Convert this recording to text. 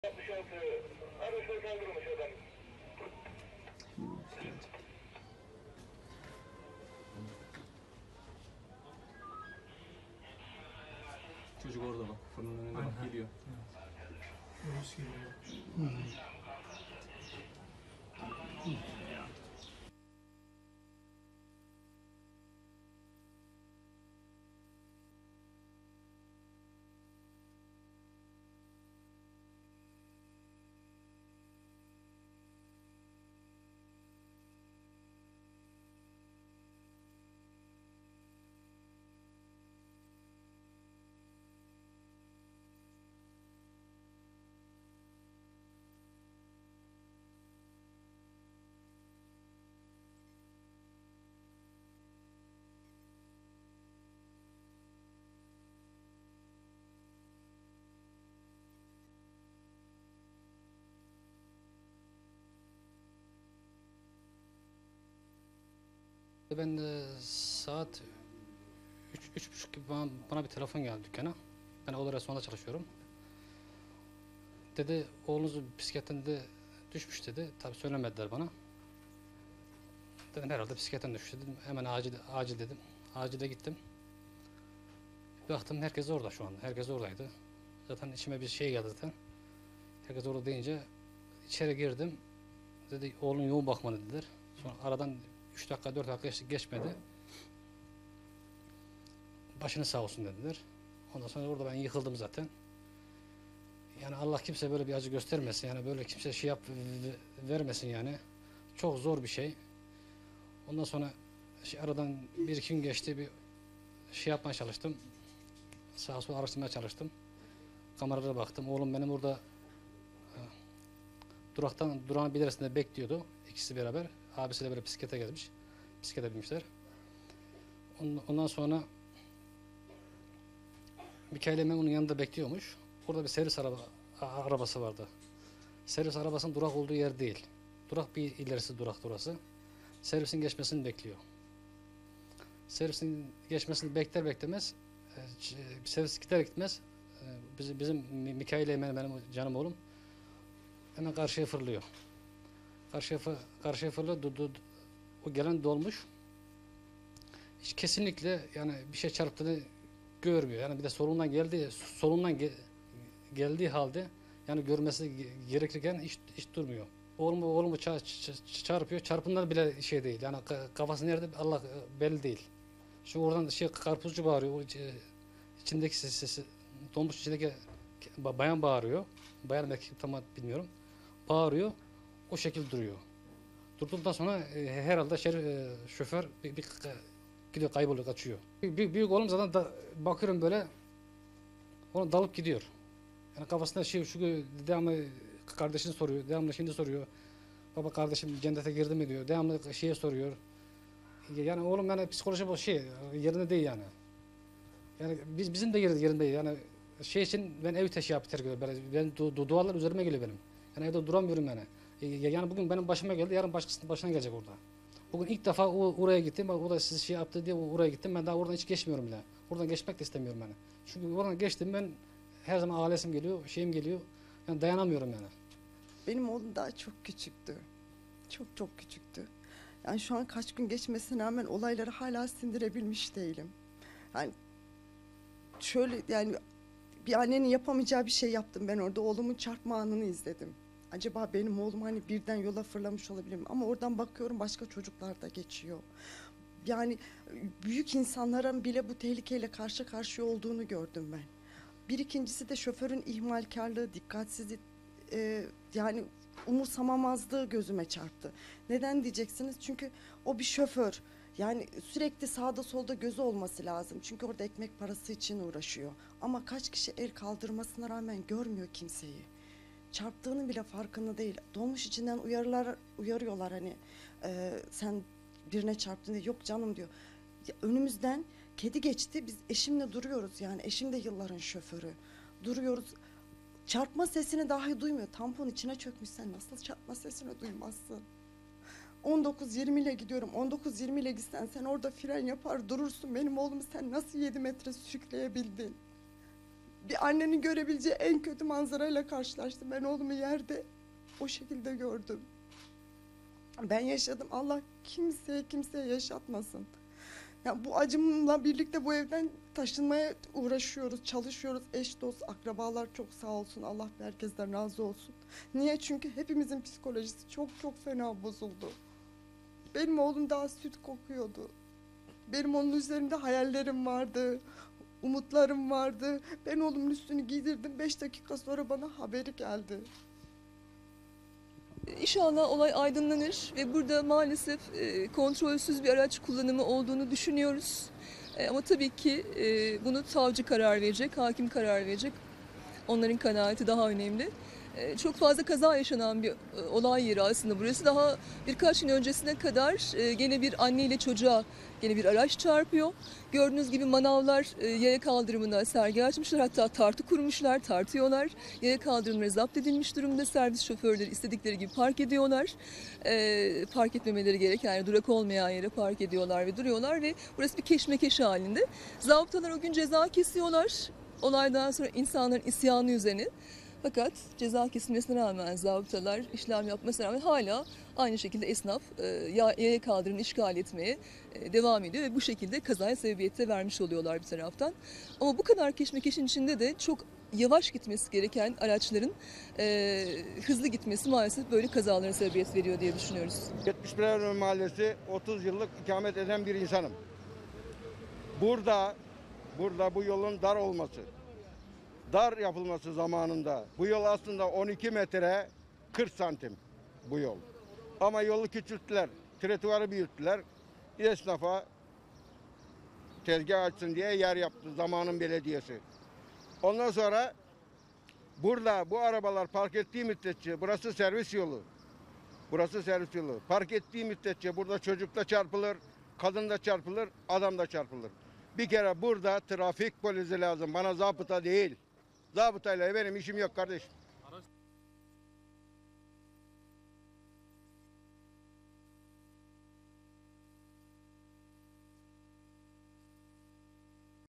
66 araçla saldırılmış efendim. Çocuk orada bak, fırının önünde bak geliyor. Virüs geliyor. Ben de saat 3.30 gibi bana bir telefon geldi dükkana. Ben Oğlu Restoranda çalışıyorum. Dedi oğlunuz bisikletten de düşmüş dedi. Tabii söylemediler bana. Dedim herhalde bisikletten düştü dedim. Hemen acil dedim. Acile gittim. Bir baktım herkes orada şu anda. Herkes oradaydı. Zaten içime bir şey geldi zaten. Herkes orada deyince içeri girdim. Dedi oğlun yoğun bakma dediler. Sonra aradan 3 dakika 4 dakika geçmedi. Başını sağ olsun dediler. Ondan sonra orada ben yıkıldım zaten. Yani Allah kimse böyle bir acı göstermesin. Yani böyle kimse şey vermesin yani. Çok zor bir şey. Ondan sonra aradan bir iki gün geçti, bir şey yapmaya çalıştım. Sağa sola araştırmaya çalıştım. Kameralara baktım. Oğlum benim orada durağın bir ilerisinde bekliyordu. İkisi beraber. Abisiyle böyle bisiklete gezmiş. Bisiklete binmişler. Ondan sonra Mikail Emin onun yanında bekliyormuş. Orada bir servis arabası vardı. Servis arabasının durak olduğu yer değil. Durak bir ilerisi durak orası. Servisin geçmesini bekliyor. Servisin geçmesini bekler beklemez servis gider gitmez bizim Mikail Emin benim canım oğlum hemen karşıya fırlıyor. Karşıya fırlıyor. O gelen dolmuş. Hiç kesinlikle yani bir şey çarptığını görmüyor. Yani bir de geldiği halde yani görmesi gerekirken hiç durmuyor. Oğlumu çarpıyor. Çarpından bile şey değil. Yani kafası nerede Allah belli değil. Şu oradan karpuzcu bağırıyor. O içindeki sesi dolmuş içindeki bayan bağırıyor. Bayan erkek tam bilmiyorum. Bağırıyor. O şekilde duruyor. Durduktan sonra herhalde şoför bir gidiyor, kayboluyor, kaçıyor. Büyük oğlum zaten bakıyorum böyle ona dalıp gidiyor. Yani kafasında şu devamlı kardeşini soruyor, devamlı şimdi soruyor. Baba kardeşim cennete girdi mi diyor. Devamlı şeye soruyor. Yani oğlum yani psikoloji bu yerinde değil yani. Yani bizim de yerinde değil. Yani şey için ben ev taşı yaptırıyorum. Ben duvarlar üzerime geliyor benim. Yani evde duramıyorum yani. Yani bugün benim başıma geldi, yarın başkasının başına gelecek orada. Bugün ilk defa oraya gittim. O da siz şey yaptı diye oraya gittim. Ben daha oradan hiç geçmiyorum bile. Oradan geçmek de istemiyorum yani. Çünkü oradan geçtim ben her zaman ailesim geliyor, şeyim geliyor. Yani dayanamıyorum yani. Benim oğlum daha çok küçüktü. Çok küçüktü. Yani şu an kaç gün geçmesine rağmen olayları hala sindirebilmiş değilim. Yani şöyle yani bir annenin yapamayacağı bir şey yaptım ben orada. Oğlumun çarpma anını izledim. Acaba benim oğlum hani birden yola fırlamış olabilir mi? Ama oradan bakıyorum başka çocuklar da geçiyor. Yani büyük insanların bile bu tehlikeyle karşı karşıya olduğunu gördüm ben. Bir ikincisi de şoförün ihmalkarlığı, dikkatsizlik, yani umursamamazlığı gözüme çarptı. Neden diyeceksiniz? Çünkü o bir şoför. Yani sürekli sağda solda gözü olması lazım. Çünkü orada ekmek parası için uğraşıyor. Ama kaç kişi el kaldırmasına rağmen görmüyor kimseyi. Çarptığının bile farkında değil. Dolmuş içinden uyarıyorlar hani sen birine çarptın diye. Yok canım diyor. Ya önümüzden kedi geçti. Biz eşimle duruyoruz yani. Eşim de yılların şoförü. Duruyoruz. Çarpma sesini dahi duymuyor. Tampon içine çökmüş, sen nasıl çarpma sesini duymazsın? 19-20 ile gidiyorum. 19-20 ile gitsen sen orada fren yapar durursun. Benim oğlumu sen nasıl 7 metre sürükleyebildin? Bir annenin görebileceği en kötü manzarayla karşılaştım. Ben oğlumu yerde o şekilde gördüm. Ben yaşadım. Allah kimseye yaşatmasın. Ya bu acımla birlikte bu evden taşınmaya uğraşıyoruz, çalışıyoruz. Eş, dost, akrabalar çok sağ olsun. Allah herkesten razı olsun. Niye? Çünkü hepimizin psikolojisi çok fena bozuldu. Benim oğlum daha süt kokuyordu. Benim onun üzerinde hayallerim vardı, umutlarım vardı. Ben oğlumun üstünü giydirdim. 5 dakika sonra bana haberi geldi. İnşallah olay aydınlanır ve burada maalesef kontrolsüz bir araç kullanımı olduğunu düşünüyoruz. Ama tabii ki bunu savcı karar verecek, hakim karar verecek. Onların kanaati daha önemli. Çok fazla kaza yaşanan bir olay yeri aslında burası. Daha birkaç gün öncesine kadar gene bir anne ile çocuğa gene bir araç çarpıyor. Gördüğünüz gibi manavlar yaya kaldırımına sergi açmışlar. Hatta tartı kurmuşlar, tartıyorlar. Yaya kaldırımları zapt edilmiş durumda. Servis şoförleri istedikleri gibi park ediyorlar. Park etmemeleri gereken, yani durak olmayan yere park ediyorlar ve duruyorlar ve burası bir keşmekeş halinde. Zabıtalar o gün ceza kesiyorlar. Olaydan sonra insanların isyanı üzerine. Fakat ceza kesilmesine rağmen zabıtalar işlem yapmasına rağmen hala aynı şekilde esnaf yaya kaldırımını işgal etmeye devam ediyor ve bu şekilde kazaya sebebiyet de vermiş oluyorlar bir taraftan. Ama bu kadar keşmekeşin içinde de çok yavaş gitmesi gereken araçların hızlı gitmesi maalesef böyle kazalara sebebiyet veriyor diye düşünüyoruz. 71 Eylül Mahallesi 30 yıllık ikamet eden bir insanım. Burada bu yolun dar olması, dar yapılması zamanında bu yol aslında 12 metre 40 santim bu yol. Ama yolu küçülttüler, trotuarı büyüttüler. Esnafa tezgah açsın diye yer yaptı zamanın belediyesi. Ondan sonra burada bu arabalar park ettiği müddetçe burası servis yolu. Burası servis yolu. Park ettiği müddetçe burada çocuk da çarpılır, kadın da çarpılır, adam da çarpılır. Bir kere burada trafik polisi lazım. Bana zabıta değil. Zabıtayla benim işim yok kardeşim.